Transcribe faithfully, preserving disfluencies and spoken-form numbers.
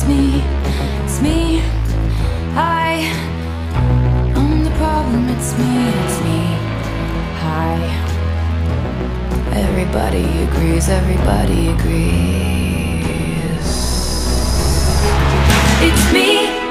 it's me, it's me. I, I'm the problem, it's me, it's me. Hi. Everybody agrees, everybody agrees. It's me.